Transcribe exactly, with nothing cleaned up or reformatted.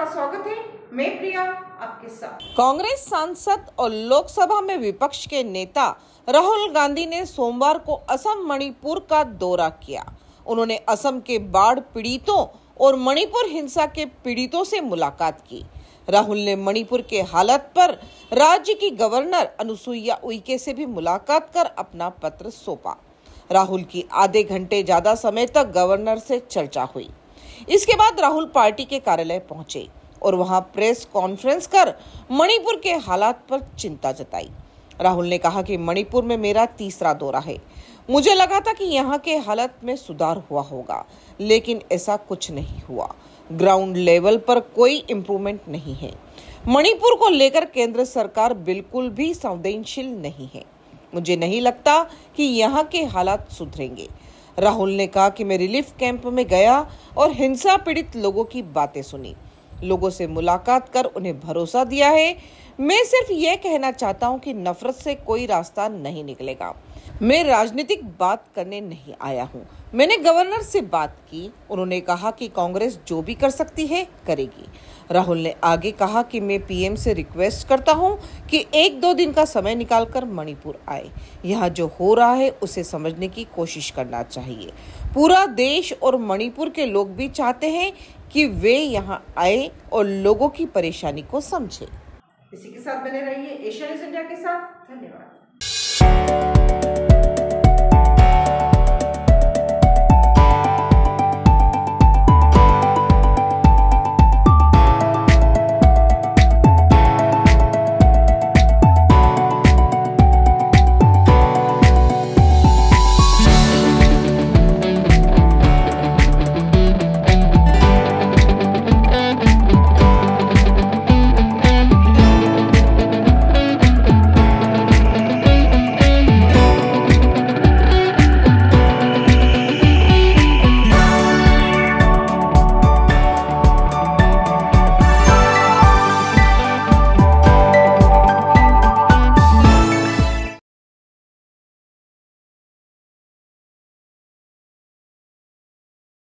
आपका स्वागत है। मैं प्रिया आपके साथ। कांग्रेस सांसद और लोकसभा में विपक्ष के नेता राहुल गांधी ने सोमवार को असम मणिपुर का दौरा किया। उन्होंने असम के बाढ़ पीड़ितों और मणिपुर हिंसा के पीड़ितों से मुलाकात की। राहुल ने मणिपुर के हालत पर राज्य की गवर्नर अनुसुईया उइके से भी मुलाकात कर अपना पत्र सौंपा। राहुल की आधे घंटे ज्यादा समय तक गवर्नर से चर्चा हुई। इसके बाद राहुल पार्टी के कार्यालय पहुंचे और वहां प्रेस कॉन्फ्रेंस कर मणिपुर के हालात पर चिंता जताई। राहुल ने कहा कि मणिपुर में मेरा तीसरा दौरा है। मुझे लगा था कि यहाँ के हालत में सुधार हुआ होगा, लेकिन ऐसा कुछ नहीं हुआ। ग्राउंड लेवल पर कोई इम्प्रूवमेंट नहीं है। मणिपुर को लेकर केंद्र सरकार बिल्कुल भी संवेदनशील नहीं है। मुझे नहीं लगता कि यहाँ के हालात सुधरेंगे। राहुल ने कहा कि मैं रिलीफ कैंप में गया और हिंसा पीड़ित लोगों की बातें सुनी, लोगों से मुलाकात कर उन्हें भरोसा दिया है। मैं सिर्फ ये कहना चाहता हूँ कि नफरत से कोई रास्ता नहीं निकलेगा। मैं राजनीतिक बात करने नहीं आया हूँ। मैंने गवर्नर से बात की। उन्होंने कहा कि कांग्रेस जो भी कर सकती है करेगी। राहुल ने आगे कहा कि मैं पीएम से रिक्वेस्ट करता हूं कि एक दो दिन का समय निकालकर मणिपुर आए। यहाँ जो हो रहा है उसे समझने की कोशिश करना चाहिए। पूरा देश और मणिपुर के लोग भी चाहते हैं कि वे यहाँ आए और लोगों की परेशानी को समझे। इसी के साथ बने रहिए एशिया न्यूज़ इंडिया के साथ। धन्यवाद।